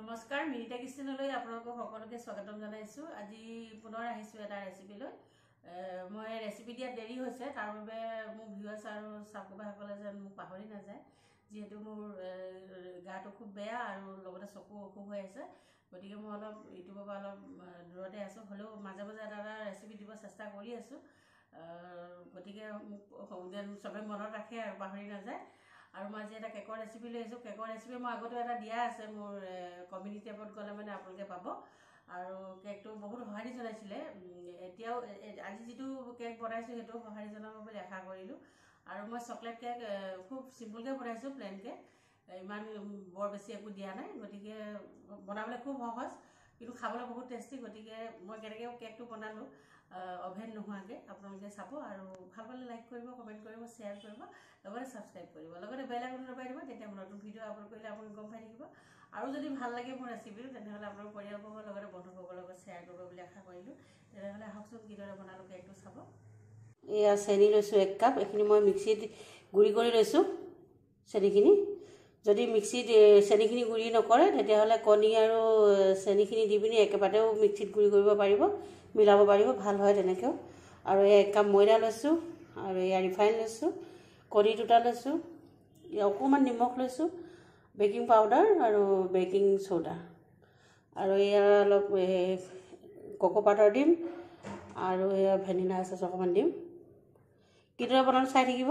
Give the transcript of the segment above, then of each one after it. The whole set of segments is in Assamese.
नमस्कार मिनिटा किचेनলৈ আপোনালোকক সকলোকে স্বাগতম জনাইছো। আজি পুনৰ আহিছো এটা ৰেচিপি লৈ। মই ৰেচিপি দিয়া দেৰি হৈছে, তাৰ বাবে মোৰ ভিউয়াৰ্স আৰু সাবস্ক্ৰাইবাৰসকলে যেন মোক পাহৰি নাযায়, যেহেতু মোৰ গাটো খুব বেয়া আৰু লগতে চকু অসুখ হৈ আছে, গতিকে মই অলপ ইউটিউবৰ পৰা অলপ দূৰতে আছো। হলেও মাজে মাজে এটা ৰেচিপি দিব চেষ্টা কৰি আছো, গতিকে যেন সবে মনত ৰাখে আৰু পাহৰি নাযায়। আৰু মই আজি এটা কেকৰ ৰেচিপি লৈছো। কেকৰ ৰেচিপি মই আগতে এটা দিয়া আছে মোৰ কমিউনিটি টেবত গলে মানে আপোনালোকে পাব। আৰু কেকটো বহুত সহাৰি জনাইছিলে, এতিয়াও আজি যেটো কেক বনাইছো হেটো সহাৰি জনাব বুলি আশা কৰিলো। আৰু মই চকলেট কেক খুব সিম্পলকে বনাইছো, প্লেন কেক, ইমান বৰ বেছি একো দিয়া নাই, গতিকে বনাবলৈ খুব সহজ কিন্তু খাবলৈ বহুত টেস্টি। গতিকে মই কেনেকৈ কেকটো বনালো অভেন নোহোৱাকৈ আপোনালোকে চাব, আৰু ভাল পালে লাইক কৰিব, কমেণ্ট কৰিব, শ্বেয়াৰ কৰিব, লগতে সাবস্ক্ৰাইব কৰিব, লগতে বেল আইকনটো দবাই দিব, তেতিয়া মই নতুন ভিডিঅ' আপলোড কৰিলে আপুনি গম পাই থাকিব। আৰু যদি ভাল লাগে মোৰ ৰেচিপিটো তেনেহ'লে আপোনাৰ পৰিয়ালবৰ্গৰ লগতে বন্ধুবৰ্গৰ লগত শ্বেয়াৰ কৰিব বুলি আশা কৰিলোঁ। তেনেহ'লে আহকচোন কিদৰে বনালোঁ কেকটো চাব। এয়া চেনি লৈছোঁ 1 কাপ, এইখিনি মই মিক্সিত গুড়ি কৰি লৈছোঁ চেনিখিনি। যদি মিক্সিত চেনিখিনি গুড়ি নকৰে তেতিয়াহ'লে কণী আৰু চেনিখিনি দি পিনি একেবাৰেও মিক্সিত গুড়ি কৰিব পাৰিব, মিলাব পাৰিব, ভাল হয় তেনেকৈও। আৰু 1 কাপ ময়দা লৈছোঁ, আৰু এয়া ৰিফাইন লৈছোঁ, কণী 2টা লৈছোঁ, অকণমান নিমখ লৈছোঁ, বেকিং পাউডাৰ আৰু বেকিং সোডা, আৰু এয়া অলপ কোকো পাউডাৰ দিম, আৰু এয়া ভেনিলা এসেন্স অকণমান দিম। কিদৰে বনালোঁ চাই থাকিব।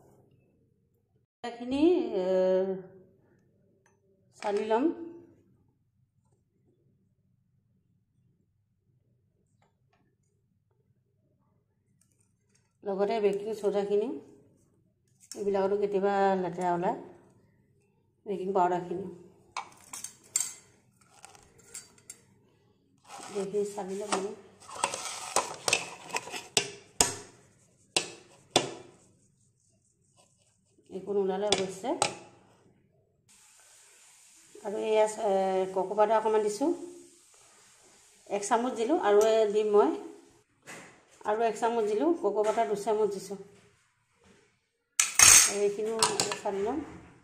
এইখিনি চালি ল'ম। লগতে বেকিং সোডাখিনি, এইবিলাকতো কেতিয়াবা লেতেৰা ওলায়, বেকিং পাউডাৰখিনি এইখিনি চালি ল'ম। একো নোলালে অৱশ্যে। আৰু এয়া কোকো পাউডাৰ অকণমান দিছোঁ, 1 চামুচ দিলোঁ, আৰু দিম মই, আৰু 1 চামুচ দিলোঁ, কোকো পাউডাৰ 2 চামুচ দিছোঁ। এইখিনিও চালি ল'ম।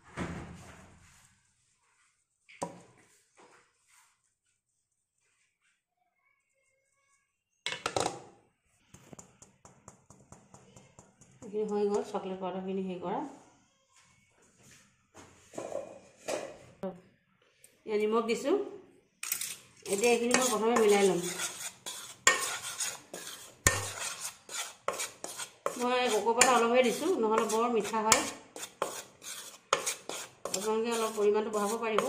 এইখিনি হৈ গ'ল, চকলেট পাউডাৰখিনি হেৰি কৰা। এয়া নিমখ দিছোঁ। এতিয়া এইখিনি মই প্ৰথমে মিলাই ল'ম। মই কোকো পাউডাৰ অলপহে দিছোঁ, নহ'লে বৰ মিঠা হয়, আপোনালোকে অলপ পৰিমাণটো বঢ়াব পাৰিব।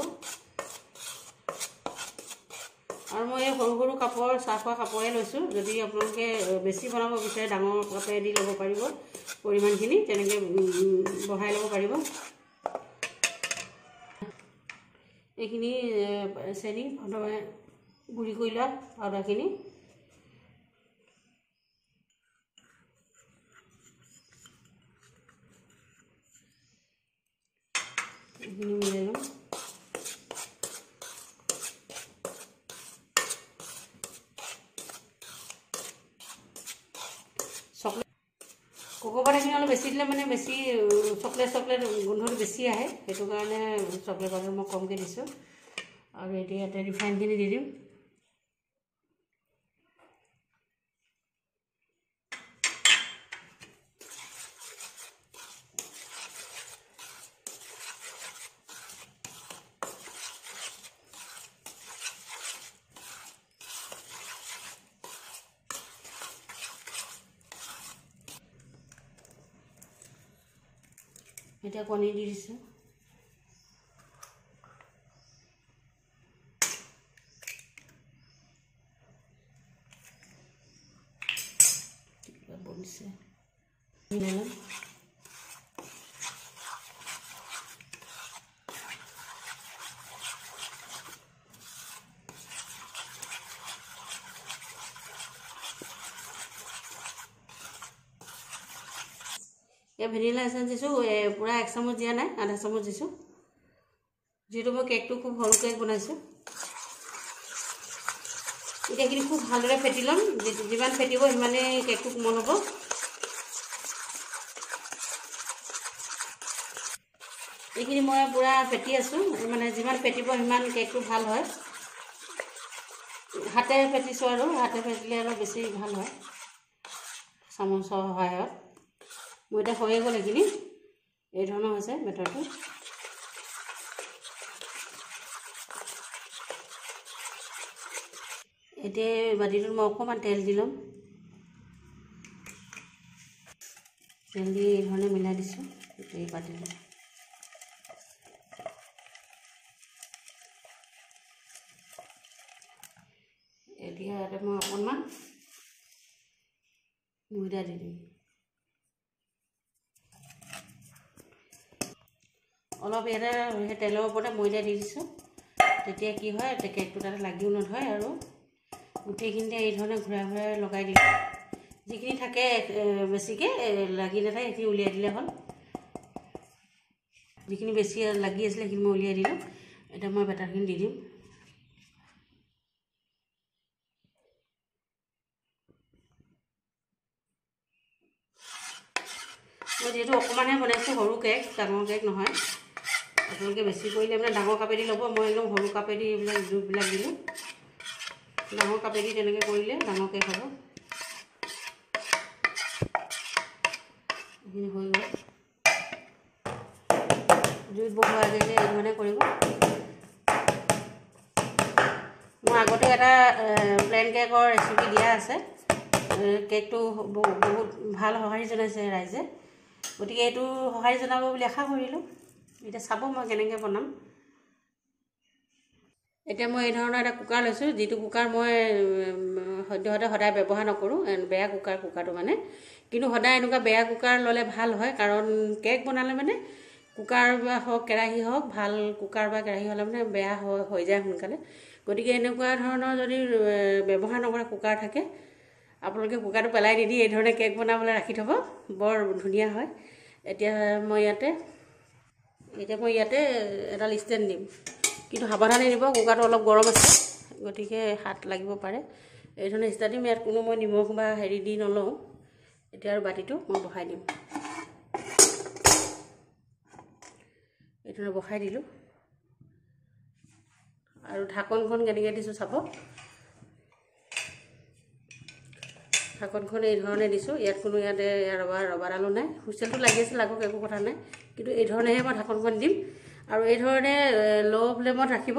আৰু মই এই সৰু সৰু কাপৰ চাহ খোৱা কাপৰে লৈছোঁ, যদি আপোনালোকে বেছি বনাব বিচাৰে ডাঙৰ কাপে দি ল'ব পাৰিব, পৰিমাণখিনি তেনেকৈ বঢ়াই ল'ব পাৰিব। এইখিনি চেনি প্ৰথমে গুড়ি কৰি লোৱা পাউডাৰখিনি, এইখিনি মিলাই ল'ম। কোকো পাউডাৰখিনি অলপ বেছি দিলে মানে বেছি চকলেট গোন্ধটো বেছি আহে, সেইটো কাৰণে চকলেট পাউডাৰ মই কমকৈ দিছোঁ। আৰু এতিয়া ইয়াতে ৰিফাইনখিনি দি দিম। এতিয়া কণী দি দিছোঁ। বনিছে মিলাই ল'ম। এয়া ভেনিলা এসেন্স দিছোঁ, পূৰা 1 চামুচ দিয়া নাই, আধা চামুচ দিছোঁ, যিহেতু মই কেকটো খুব সৰু কেক বনাইছোঁ। এতিয়া এইখিনি খুব ভালদৰে ফেটি ল'ম, যিমান ফেটিব সিমানেই কেকটো কোমল হ'ব। এইখিনি মই পুৰা পেটি আছোঁ, মানে যিমান পেটিব সিমান কেকটো ভাল হয়। হাতে পেটিছোঁ আৰু হাতে পেটিলে অলপ বেছি ভাল হয় চামুচৰ সহায়ত। মোৰ এতিয়া হৈয়ে গ'ল এইখিনি, এই ধৰণৰ হৈছে বেটাৰটো। এতিয়া বাতিটোত মই অকণমান তেল দি ল'ম। তেল দি এই ধৰণে মিলাই দিছোঁ এই বাতিটোত। এতিয়া ইয়াতে মই অকণমান ময়দা দি দিম। অলপ ইয়াতে সেই তেলৰ ওপৰতে ময়দা দি দিছোঁ, তেতিয়া কি হয় কেকটো তাতে লাগিও নধৰে আৰু গোটেইখিনিতে এই ধৰণে ঘূৰাই ঘূৰাই লগাই দিলোঁ। যিখিনি থাকে বেছিকৈ লাগি নাথাকে সেইখিনি উলিয়াই দিলে হ'ল। যিখিনি বেছি লাগি আছিলে সেইখিনি মই উলিয়াই দিলোঁ। এতিয়া মই বেটাৰখিনি দি দিম। মই যিহেতু অকণমানহে বনাইছোঁ, সৰু কেক, ডাঙৰ কেক নহয়। আপোনালোকে বেছি কৰিলে মানে ডাঙৰ কাপেদি ল'ব। মই একদম সৰু কাপেদি এইবিলাক জোখবিলাক দিলোঁ। ডাঙৰ কাপেদি তেনেকৈ কৰিলে ডাঙৰ কেক হ'ব। এইখিনি হৈ গ'ল। জুইত বহোৱাৰ আগে আগে এই ধৰণে কৰিব। মোৰ আগতে এটা প্লেন কেকৰ ৰেচিপি দিয়া আছে। কেকটো বহুত ভাল সঁহাৰি জনাইছে ৰাইজে, গতিকে এইটো সঁহাৰি জনাব বুলি আশা কৰিলোঁ। এতিয়া চাব মই কেনেকৈ বনাম। এতিয়া মই এই ধৰণৰ এটা কুকাৰ লৈছোঁ, যিটো কুকাৰ মই সদ্যহতে সদায় ব্যৱহাৰ নকৰোঁ, বেয়া কুকাৰটো মানে। কিন্তু সদায় এনেকুৱা বেয়া কুকাৰ ল'লে ভাল হয়, কাৰণ কেক বনালে মানে কুকাৰ বা হওক কেৰাহী হওক, ভাল কুকাৰ বা কেৰাহী হ'লে মানে বেয়া হৈ যায় সোনকালে। গতিকে এনেকুৱা ধৰণৰ যদি ব্যৱহাৰ নকৰা কুকাৰ থাকে, আপোনালোকে কুকাৰটো পেলাই নিদি এই ধৰণে কেক বনাবলৈ ৰাখি থ'ব, বৰ ধুনীয়া হয়। এতিয়া মই ইয়াতে এডাল ষ্টেণ্ড দিম, কিন্তু সাৱধানে দিব, কুকাৰটো অলপ গৰম আছে, গতিকে হাত লাগিব পাৰে। এই ধৰণে ষ্টেণ্ড দিম। ইয়াত কোনো মই নিমখ বা হেৰি দি নলওঁ। এতিয়া আৰু বাতিটো মই বহাই দিম। এই ধৰণে বহাই দিলোঁ আৰু ঢাকনখন কেনেকৈ দিছোঁ চাব। ঢাকনখন এই ধৰণে দিছোঁ। ইয়াত কোনো ৰবাৰডালো নাই। হুইচেলটো লাগি আছিল, লাগক, একো কথা নাই, কিন্তু এই ধৰণেহে মই ঢাকনখন দিম। আৰু এই ধৰণে ল' ফ্লেমত ৰাখিব।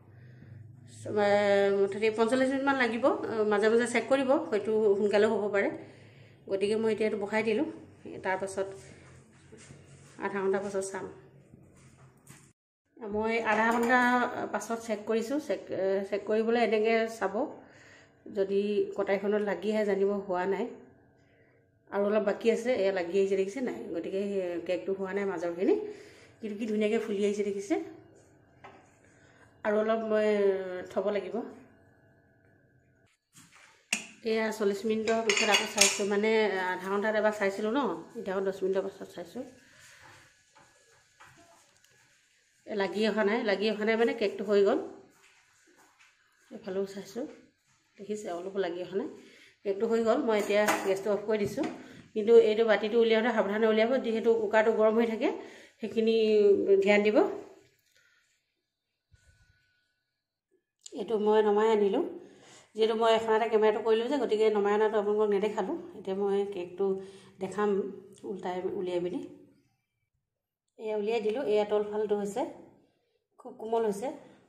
45 মিনিটমান লাগিব। মাজে মাজে চেক কৰিব, হয়তো সোনকালেও হ'ব পাৰে। গতিকে মই এতিয়া এইটো বহাই দিলোঁ। তাৰপাছত আধা ঘণ্টা পাছত চাম। মই আধা ঘণ্টা পাছত চেক কৰিছোঁ। চেক কৰিবলৈ এনেকৈ চাব, যদি কটাৰীখনত লাগি আহে জানিব হোৱা নাই। আৰু অলপ বাকী আছে, এয়া লাগি আহিছে দেখিছে নাই। গতিকে কেকটো হোৱা নাই মাজৰখিনি, কিন্তু কি ধুনীয়াকৈ ফুলি আহিছে দেখিছে। আৰু অলপ মই থ'ব লাগিব। এয়া 40 মিনিটৰ পিছত আকৌ চাইছোঁ, মানে আধা ঘণ্টাত এবাৰ চাইছিলোঁ ন, এতিয়া আকৌ 10 মিনিটৰ পাছত চাইছোঁ। লাগি অহা নাই মানে কেকটো হৈ গ'ল। এফালেও চাইছোঁ, দেখিছে অলপো লাগি অহা নাই, কেকটো হৈ গ'ল। মই এতিয়া গেছটো অফ কৰি দিছোঁ, কিন্তু এইটো বাতিটো উলিয়াওঁতে সাৱধানে উলিয়াব, যিহেতু কুকাৰটো গৰম হৈ থাকে, সেইখিনি ধ্যান দিব। এইটো মই নমাই আনিলোঁ, যিহেতু মই এখনতে কেমেৰাটো কৰিলোঁ যে, গতিকে নমাই অনাটো আপোনালোকক নেদেখালোঁ। এতিয়া মই কেকটো দেখাম উলিয়াই পিনি। এয়া উলিয়াই দিলোঁ। এয়া তলফালটো হৈছে খুব কোমল হৈছে,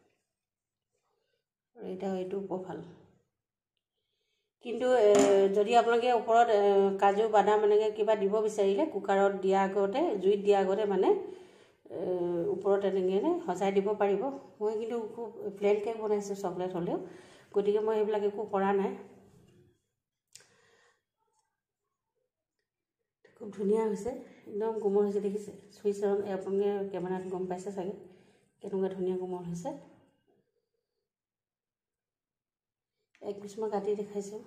আৰু এতিয়া এইটো বৰ ভাল। কিন্তু যদি আপোনালোকে ওপৰত কাজু বাদাম এনেকৈ কিবা দিব বিচাৰিলে, কুকাৰত দিয়া আগতে, জুইত দিয়া আগতে মানে ওপৰত এনেকৈ সজাই দিব পাৰিব। মই কিন্তু খুব প্লেন কেক বনাইছোঁ, চকলেট হ'লেও, গতিকে মই এইবিলাক একো কৰা নাই। খুব ধুনীয়া হৈছে, একদম কোমল হৈছে দেখিছে। চুইচৰ আপোনালোকে কেমেৰাত গম পাইছে চাগে কেনেকুৱা ধুনীয়া কোমল হৈছে। এক পিচ মই কাটি দেখাইছোঁ।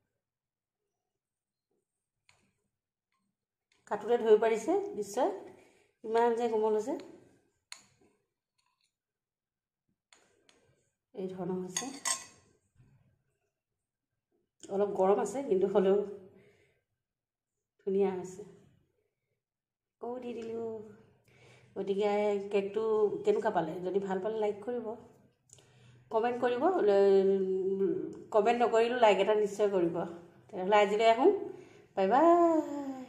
কাটোতে ধৰি পাৰিছে নিশ্চয়, ইমান যে কোমল হৈছে। এই ধৰণৰ হৈছে, অলপ গৰম আছে, কিন্তু হ'লেও ধুনীয়া হৈছে। দি দিলোঁ। গতিকে কেকটো কেনেকুৱা পালে, যদি ভাল পালে লাইক কৰিব, কমেণ্ট কৰিব, কমেণ্ট নকৰিলেও লাইক এটা নিশ্চয় কৰিব। তেতিয়াহ'লে আজিলৈ আহোঁ, বাই বাই।